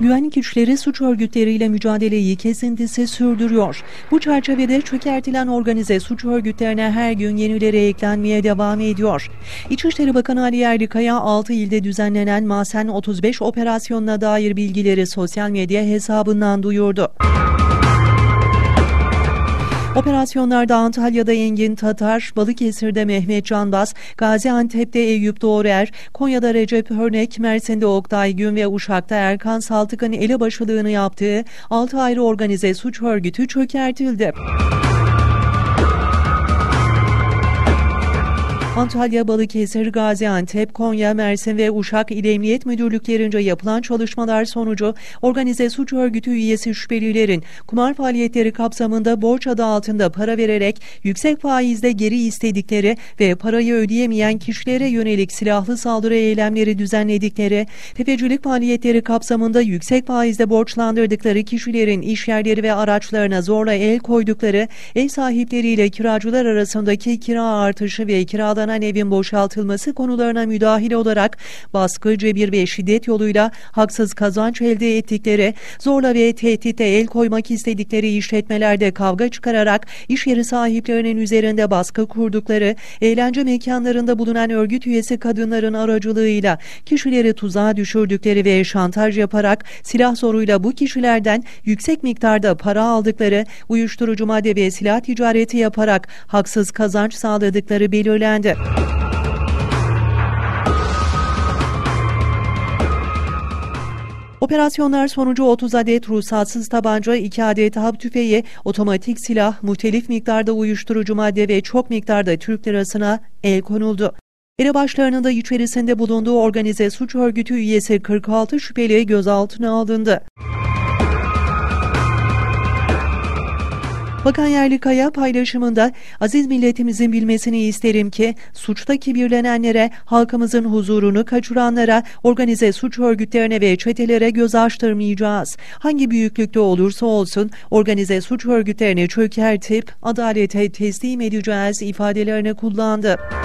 Güvenlik güçleri suç örgütleriyle mücadeleyi kesintisiz sürdürüyor. Bu çerçevede çökertilen organize suç örgütlerine her gün yenileri eklenmeye devam ediyor. İçişleri Bakanı Ali Yerlikaya 6 ilde düzenlenen Mahsen 35 operasyonuna dair bilgileri sosyal medya hesabından duyurdu. Operasyonlarda Antalya'da Engin Tatar, Balıkesir'de Mehmet Canbaz, Gaziantep'te Eyüp Doğruer, Konya'da Recep Hörnek, Mersin'de Oktay Gün ve Uşak'ta Erkan Saltık'ın elebaşılığını yaptığı 6 ayrı organize suç örgütü çökertildi. Antalya, Balıkesir, Gaziantep, Konya, Mersin ve Uşak İl Emniyet Müdürlüklerince yapılan çalışmalar sonucu organize suç örgütü üyesi şüphelilerin kumar faaliyetleri kapsamında borç adı altında para vererek yüksek faizle geri istedikleri ve parayı ödeyemeyen kişilere yönelik silahlı saldırı eylemleri düzenledikleri, tefecilik faaliyetleri kapsamında yüksek faizle borçlandırdıkları kişilerin işyerleri ve araçlarına zorla el koydukları, ev sahipleriyle kiracılar arasındaki kira artışı ve kiralanan evin boşaltılması konularına müdahil olarak baskı, cebir ve şiddet yoluyla haksız kazanç elde ettikleri, zorla ve tehditle el koymak istedikleri işletmelerde kavga çıkararak iş yeri sahiplerinin üzerinde baskı kurdukları, eğlence mekanlarında bulunan örgüt üyesi kadınların aracılığıyla kişileri tuzağa düşürdükleri ve şantaj yaparak silah zoruyla bu kişilerden yüksek miktarda para aldıkları, uyuşturucu madde ve silah ticareti yaparak haksız kazanç sağladıkları belirlendi. Operasyonlar sonucu 30 adet ruhsatsız tabanca, 2 adet av tüfeği, otomatik silah, muhtelif miktarda uyuşturucu madde ve çok miktarda Türk lirasına el konuldu. Elebaşlarının da içerisinde bulunduğu organize suç örgütü üyesi 46 şüpheli gözaltına alındı. Bakan Yerlikaya paylaşımında, aziz milletimizin bilmesini isterim ki suçta kibirlenenlere, halkımızın huzurunu kaçıranlara, organize suç örgütlerine ve çetelere göz açtırmayacağız. Hangi büyüklükte olursa olsun organize suç örgütlerini çökertip adalete teslim edeceğiz ifadelerini kullandı.